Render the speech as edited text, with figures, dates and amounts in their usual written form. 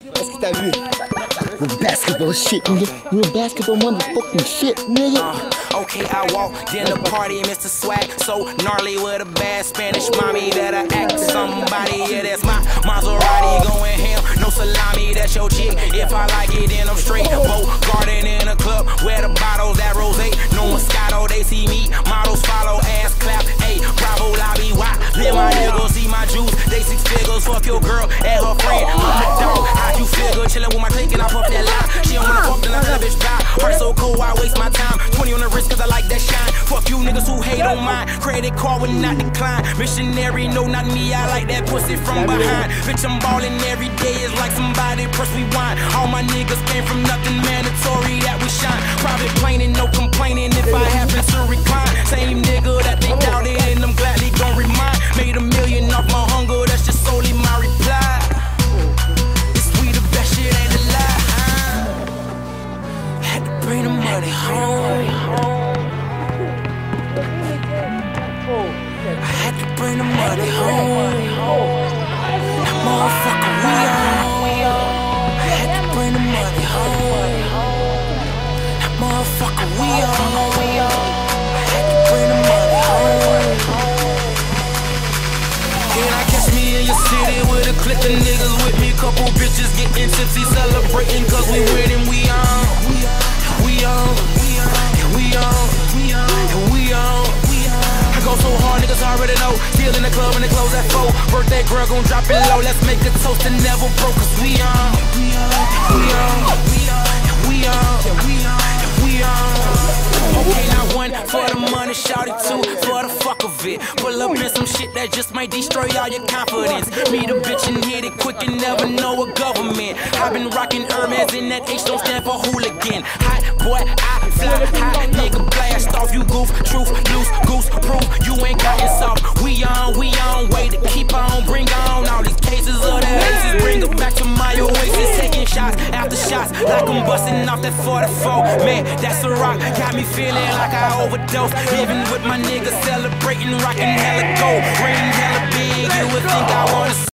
Est-ce que t'as vu? Real basketball shit, nigga. Real basketball motherfucking shit, nigga. Okay, I walked in the party, Mr. Swag, so gnarly with a bad Spanish mommy that I act somebody. Yeah, that's my Maserati going ham, no salami, that's your chick. If I like it, then I'm straight. Boat garden in a club where the bottles that rose, no Moscato. They see me, models follow, ass clap. Hey, bravo, lobby, why? Let my niggas see my juice. They 6 figures, fuck your girl and her friend. I'm a dog, how you figure? Chillin' with my clique and I puff that line. She don't wanna fuck, then I tell a bitch bye. Heart so cold, I waste my time. 20 on the wrist, cause I like that shine. Fuck you niggas who hate on mine. Credit card will not decline. Missionary, no, not me. I like that pussy from behind. Bitch, I'm ballin' every day. It's like somebody press rewind. All my niggas came from nothing, mandatory that we shine. Private planing, no complaining if I happen to recline. Same nigga that they doubted, and I'm gladly gon' remind. Made $1 million off my hunger, that's just solely my reply. It's we the best shit, ain't a lie. Had to bring the money home. I had to bring the money home. That motherfucker, we on. I had to bring the money home. That motherfucker, we on. I had to bring the money home. Can I catch me in your city with a clique of niggas with me? Couple bitches getting tipsy, celebrating cause we winning. We on. We on. We on. We on. I go so hard, niggas already know. Still in the club and the close at 4. Birthday girl gon' drop it low. Let's make a toast and never broke. Cause we on. We on. We on. Okay, now 1 for the money, shout it 2 for the fuck of it. Pull up in some shit that just might destroy all your confidence. Meet a bitch and hit it quick and never know a government. I've been rocking Hermes and that H don't stand for hooligan. Hot boy, I fly high, nigga blast off. You goof, truth, loose, goose, proof you ain't got it soft. We on, way to keep on, bring on all these cases of the aces. Bring it back to my oasis, taking shots after shots like I'm busting off that 44. Man, that's a rock, got me feeling like I overdose. Living with my niggas, celebrating, rocking hella gold, ring hella big. You would think I wanna